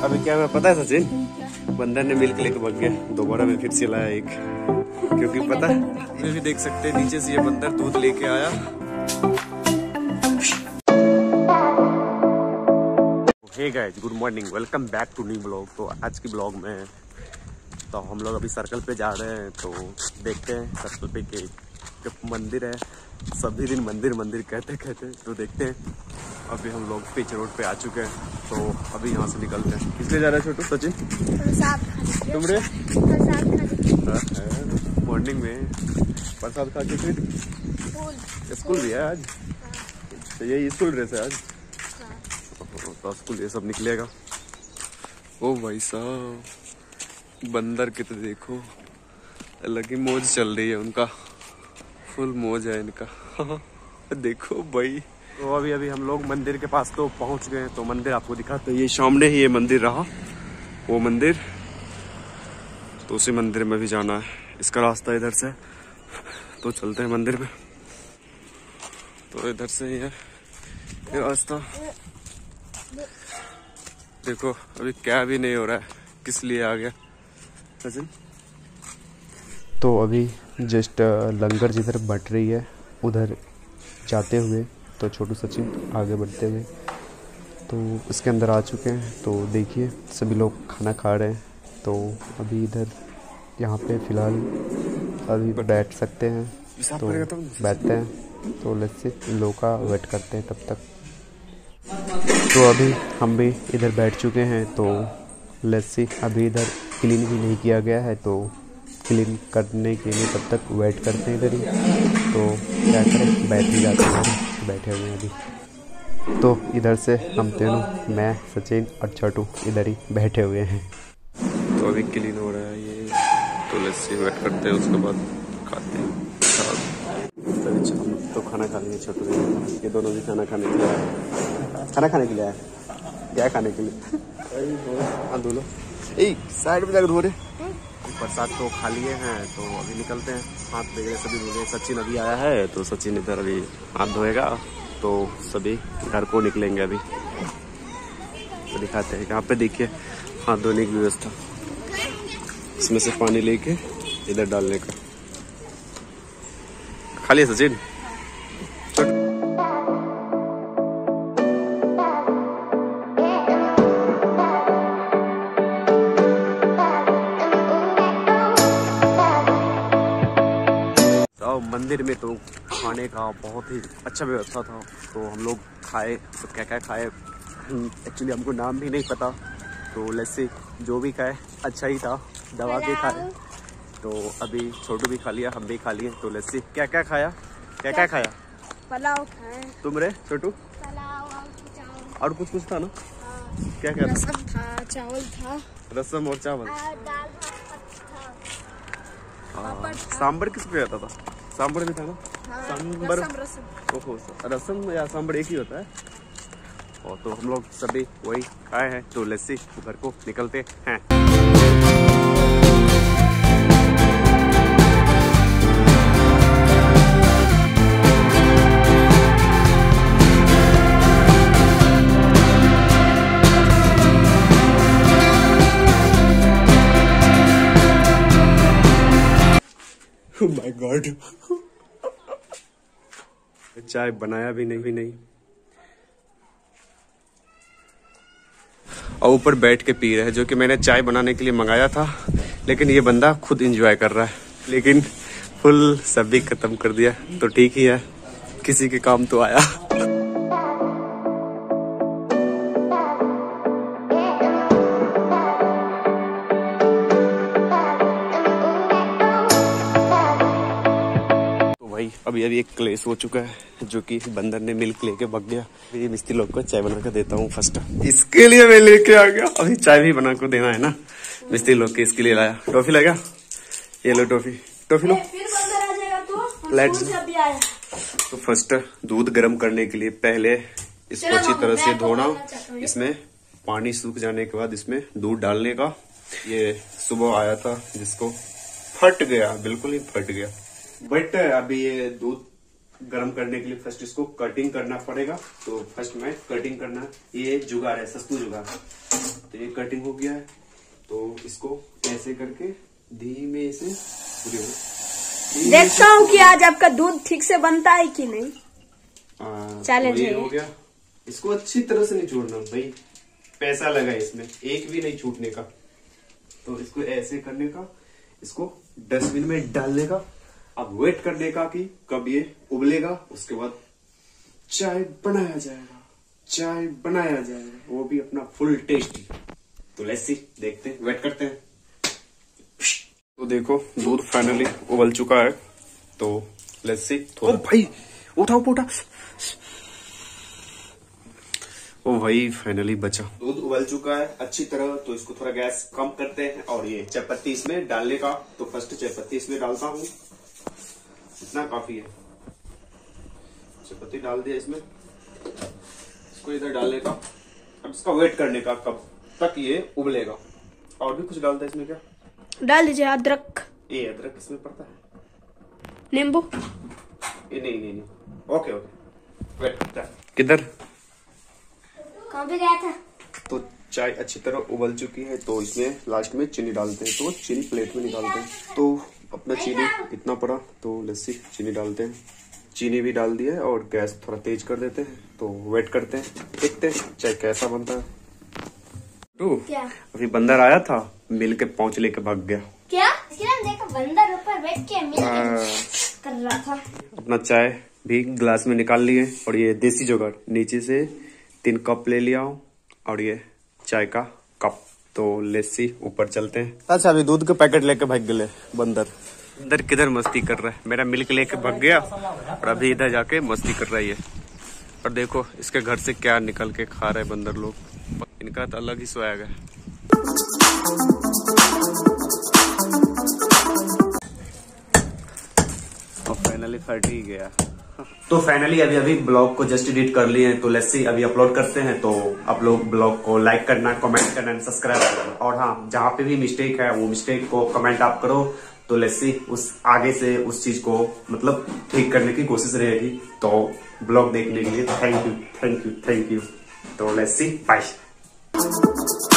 अभी क्या हुआ पता है सचिन? बंदर ने मिल्क लेके भाग गया, दोबारा में फिर से लाया एक, क्योंकि पता है ये भी देख सकते हैं नीचे से ये बंदर दूध लेके आया। Hey guys, good morning, welcome back to new blog. तो आज की ब्लॉग में तो हम लोग अभी सर्कल पे जा रहे हैं, तो देखते हैं सर्कल पे के मंदिर है। सभी दिन मंदिर मंदिर कहते कहते तो देखते हैं। अभी हम लोग पिच रोड पे आ चुके हैं, तो अभी यहाँ से निकलते हैं। किस लिए जा रहे हैं छोटू? सचिन तुमरे मॉर्निंग में प्रसाद खा के फिर स्कूल भी है आज, तो यही स्कूल ड्रेस है आज, तो स्कूल ये सब निकलेगा। ओ भाई साहब, बंदर के तो देखो अलग ही मौज चल रही है उनका, फुल मौज है इनका। देखो भाई। तो अभी हम लोग मंदिर के पास तो पहुंच गए हैं, तो मंदिर आपको दिखाते हैं। ये सामने ही ये मंदिर रहा, वो मंदिर, तो उसी मंदिर में भी जाना है। इसका रास्ता इधर से, तो चलते हैं मंदिर में। तो इधर से ही है ये रास्ता। देखो अभी क्या भी नहीं हो रहा है, किस लिए आ गया सचिन? तो अभी जस्ट लंगर जिधर बट रही है उधर जाते हुए, तो छोटू सचिन आगे बढ़ते हुए तो इसके अंदर आ चुके हैं। तो देखिए सभी लोग खाना खा रहे हैं, तो अभी इधर यहाँ पे फ़िलहाल अभी बैठ सकते हैं, तो बैठते हैं। तो लस्सी लोग का वेट करते हैं तब तक। तो अभी हम भी इधर बैठ चुके हैं, तो लस्सी अभी इधर क्लीन भी नहीं किया गया है, तो क्लीन करने के लिए तब तक वेट करते हैं इधर ही। तो क्या करें, बैठ ही जाते हैं, बैठे हुए हैं अभी। तो इधर से हम तीनों, मैं, सचिन और छोटू इधर ही बैठे हुए हैं। तो अभी क्लीन हो रहा है ये, तो लस्सी वेट करते हैं, उसके बाद खाते हैं। हम तो खाना खा लेंगे, छोटू ये दोनों भी खाना खाने के लिए आए। खाना खाने के लिए आए, क्या खाने के लिए? धो लो, साइड में जाकर धो रहे। प्रसाद तो खा लिए हैं, तो अभी निकलते हैं। हाथ वगैरह सभी धो रहे। सचिन अभी आया है, तो सचिन इधर अभी हाथ धोएगा, तो सभी घर को निकलेंगे अभी। तो दिखाते हैं, यहाँ पे देखिए हाथ धोने की व्यवस्था, इसमें से पानी लेके इधर डालने का। खा लिया सचिन? मंदिर में तो खाने का बहुत ही अच्छा व्यवस्था था, तो हम लोग खाए। तो क्या क्या खाए एक्चुअली हमको नाम भी नहीं पता, तो लस्सी जो भी खाए अच्छा ही था, दवा के खाए। तो अभी छोटू भी खा लिया, हम भी खा लिए। तो लस्सी क्या क्या खाया? क्या क्या खाया? पुलाव खाए। तुम रे छोटू? पुलाव और कुछ था ना? क्या क्या? रसम था, चावल था। रसम और चावल, दाल था। सांबर किस पे आता था? सांबर भी था ना? सांबर, रसम रसम या सांबर एक ही होता है। और तो हम लोग सभी वही खाए हैं, तो लस्सी घर को निकलते हैं। Oh my God! चाय बनाया भी नहीं और ऊपर बैठ के पी रहे हैं, जो कि मैंने चाय बनाने के लिए मंगाया था, लेकिन ये बंदा खुद एंजॉय कर रहा है। लेकिन फुल सभी खत्म कर दिया, तो ठीक ही है, किसी के काम तो आया। अभी एक क्लेश हो चुका है, जो कि बंदर ने मिल्क लेके भाग गया। ये मिस्त्री लोग को चाय बना कर देता हूँ फर्स्ट, इसके लिए मैं लेके आ गया। अभी चाय भी बना कर देना है ना मिस्त्री लोग के, इसके लिए लाया। टॉफी लगा, ये लो टॉफी लो। तो फर्स्ट दूध गर्म करने के लिए पहले इसको अच्छी तरह से धोना, इसमें पानी सूख जाने के बाद इसमें दूध डालने का। ये सुबह आया था जिसको फट गया, बिल्कुल ही फट गया। बट अभी ये दूध गर्म करने के लिए फर्स्ट इसको कटिंग करना पड़ेगा। तो फर्स्ट मैं कटिंग करना, ये जुगाड़ है, सस्तू जुगाड़। तो ये कटिंग हो गया है, तो इसको ऐसे करके धीमे से देखता हूँ कि आज आपका दूध ठीक से बनता है कि नहीं। चैलेंज हो गया। इसको अच्छी तरह से नहीं छोड़ना भाई, पैसा लगा इसमें, एक भी नहीं छूटने का। तो इसको ऐसे करने का, इसको डस्टबिन में डालने का, अब वेट करने का कि कब ये उबलेगा, उसके बाद चाय बनाया जाएगा, चाय बनाया जाएगा, वो भी अपना फुल टेस्टी। तो लेट्स सी, देखते हैं, वेट करते हैं। तो देखो दूध फाइनली उबल चुका है, तो लेट्स सी। ओ भाई उठाओ पोटा, ओ भाई फाइनली बचा। दूध उबल चुका है अच्छी तरह, तो इसको थोड़ा गैस कम करते हैं और ये चाय पत्ती इसमें डालने का। तो फर्स्ट चाय पत्ती इसमें डालता हूँ, इतना काफी है। चाय पत्ती डाल दिया इसमें, इसको इधर डालने का। अब इसका वेट करने का कब तक ये उबलेगा। और भी कुछ डालता है इसमें क्या? डाल दीजिए अदरक। ये अदरक इसमें पड़ता है, नींबू। ये नहीं। ओके वेट करता है। किधर कहाँ पे गया था? तो चाय अच्छी तरह उबल चुकी है, तो इसमें लास्ट में चीनी डालते हैं। तो चीनी प्लेट में निकालते हैं। तो अपना चीनी इतना पड़ा, तो लस्सी चीनी डालते हैं। चीनी भी डाल दिया है और गैस थोड़ा तेज कर देते हैं। तो वेट करते हैं, देखते हैं चाय कैसा बनता है। क्या? अभी बंदर आया था, मिल के पहुंच लेके भाग गया। क्या? देखा बंदर ऊपर बैठ के मिल कर रहा था। अपना चाय भी ग्लास में निकाल लिए, और ये देसी जुगाड़, नीचे से 3 कप ले लिया हूँ और ये चाय का कप। तो लस्सी ऊपर चलते हैं। अच्छा अभी दूध के पैकेट लेके भाग गए बंदर। बंदर किधर मस्ती कर रहा है, मेरा मिल्क लेके भाग गया और अभी इधर जाके मस्ती कर रहा है। और देखो इसके घर से क्या निकल के खा रहे बंदर लोग, इनका तो अलग ही स्वैग है। और फाइनली फट ही गया। तो फाइनली अभी ब्लॉग को जस्ट एडिट कर लिए हैं, तो लेट्स सी अभी अपलोड करते हैं। तो आप लोग ब्लॉग को लाइक करना, कमेंट करना, सब्सक्राइब करना, और हाँ जहाँ पे भी मिस्टेक है वो मिस्टेक को कमेंट आप करो। तो लेट्स सी उस आगे से उस चीज को मतलब ठीक करने की कोशिश रहेगी। तो ब्लॉग देखने के लिए थैंक यू। तो लेट्स सी, बाय।